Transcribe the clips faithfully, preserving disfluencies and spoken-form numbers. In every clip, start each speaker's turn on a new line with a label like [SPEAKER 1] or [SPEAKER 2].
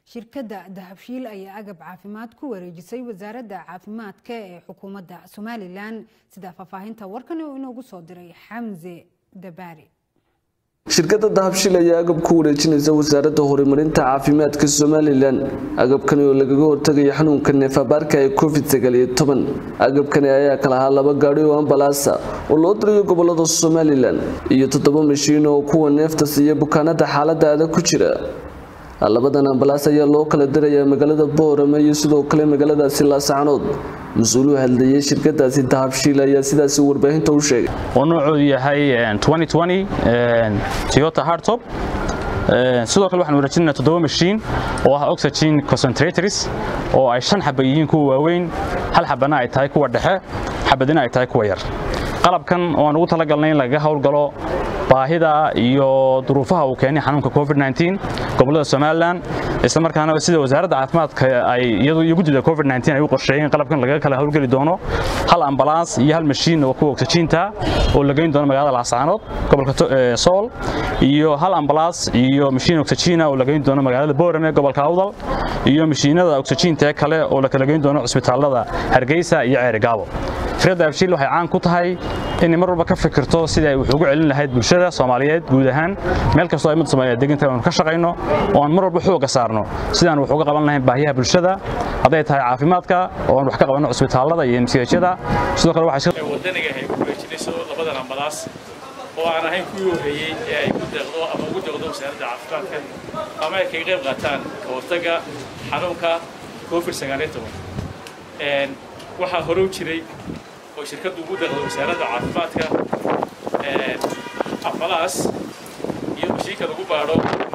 [SPEAKER 1] shirkadda dahabshiil ayaa agab caafimaad ku wareejisay wasaaradda caafimaadka ee xukuumadda Somaliland sida faafahinta warkan oo inoogu soo diray Xamze Dabaari.
[SPEAKER 2] shirkadda dahabshiil ayaa agab ku wareejinaysa wasaaradda horumarinta caafimaadka Somaliland agabkan oo lagaga hortagayo xanuunka neefabaarka ee covid sagaal iyo toban agabkan ayaa kala ahaa laba gaari oo ambalaas oo loo dirayo gobolada Somaliland iyo toddoba mashiin oo kuwa neefta siiya bukaanada xaaladda adag ku jira labadan ambalaas ayaa loo kala dirayaa magaalada Boorama iyo sidoo kale magaalada Laascaanood مسؤول هالدي شركة dahabshiil ayaa sidaas warbaahinta u sheegay
[SPEAKER 3] oo noocu yahay twenty twenty Toyota Hardtop sidoo kale waxaan wareejinaa toddoba mashiin oo ah oxygen concentrators oo ay shan xabba yihiin kuwa waaweyn hal xabana ay tahay kuwa dhexe xabadina ay tahay kuwa yar qalabkan oo aan ugu talagalnay in laga hawlgalo baahida iyo duruufaha uu keenay xanuunka covid nineteen gobolada Somaliland isla markaana sida wasaaradda caafimaadka ay iyadu iyo guddiga covid nineteen ay u qorsheeyeen qalabkan laga kala hawlgali doono hal ambalaas iyo hal mashiin oo kuwa oxygen-ta oo laga geyn doono magaalada Laascaanood gobolka Sool iyo hal ambalaas iyo mashiin oxygen oo laga geyn doono magaalada Boorame gobolka Awdal iyo mashiinada oxygen-ta kale oo la kala geyn doono isbitaalada Hargeysa iyo Ceerigaabo shirkadda dahabshiil waxay caan ku tahay in mar walba ka fikirto sida ay wax ugu celin lahayd bulshada Soomaaliyeed guud ahaan meel kasta oo ay mid Soomaaliyeed degan tahay oo ka shaqeyno oo aan mar walba xoog saarno sidaan wax uga qaban lahayn baahiyaha bulshada haday tahay caafimaadka oo aan wax ka qabanno isbitaalada iyo M C H-da sidoo kale waxa
[SPEAKER 4] wadaniga ay ku wareejinayso labadan ambalaas oo aan ahayn kuwii horeeyay ee ay ku deeqdo ama ugu deeqdo wasaaradda caafimaadka ama ay ka qayb qaataan ka hortagga xanuunka covid sagaal iyo toban een waxa hore u jiray oo shirkaddu ugu deeqdo wasaaradda caafimaadka ee ambalaas iyo mashiinka lagu baaro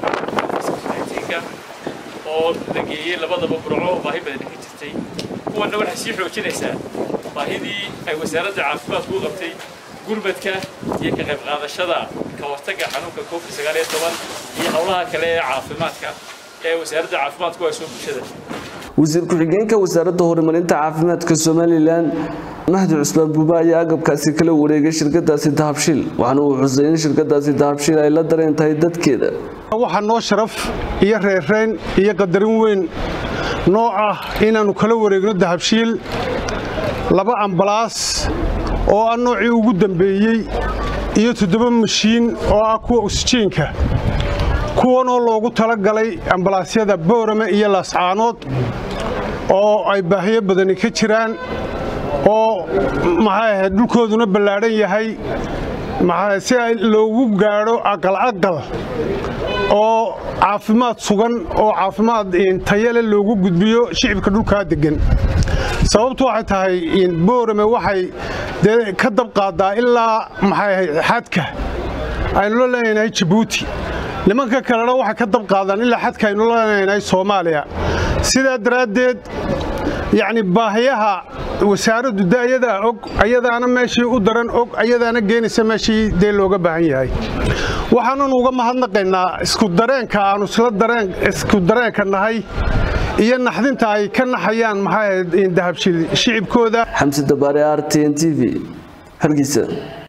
[SPEAKER 4] oo lageeyay labadaba burco baahi badan ka jirtay kuwana waxa sii xoojinaysa baahidii ay wasaaradda caafimaadku u qabtay gurmadka iyo ka qayb qaadashada ka hortagga xanuunka covid sagaal iyo toban iyo hawlaha kale ee caafimaadka ee wasaaradda caafimaadku ay soo bulshada
[SPEAKER 2] wasiir ku-xigeenka wasaaradda horumarinta caafimaadka Somaliland Mahdi Cusmaan Buuba ayaa agabkaasi kala wareegay shirkadaasi dahabshiil waxaana uu xusay in shirkadaasi dahabshiil ay la dareentahay dadkeeda
[SPEAKER 5] waxa noo sharaf iyo reereen iyo qadarin weyn noo ah inaanu kala wareegno dahabshiil laba ambalaas oo aan noocii ugu dambeeyay iyo toddoba mashiin oo ah kuwa oxygen-ka kuwan oo loogu talagalay ambalaasyada Boorame iyo Laascaanood oo ay baahiyo badan ka jiraan oo maxay dhulkooduna ballaaran yahay maxay si loogu gaaro aqal aqal oo caafimaad sugan oo caafimaad tayo leh loogu gudbiyo shicibka dhulka degan sababtu waxay tahay in Boorame waxay ka dab qaadaa ilaa maxay xadka aynu leenahay Djibouti nimanka kalena waxa ka dab qaadan ilaa xadka aynu leenahay Soomaaliya sida daraadeed يعني باهيها wasaaraddu daayada og ayadaana meeshii u daran og ayadaana geenaysa meeshii dee looga baahan yahay waxaan uga mahadnaqaynaa isku dareenka aanu isla dareen isku dareenka nahay iyo naxdinta ay ka naxayaan maxay dahabshiil shicibkooda
[SPEAKER 2] Xamse Dabaari R T N T V Hargeysa.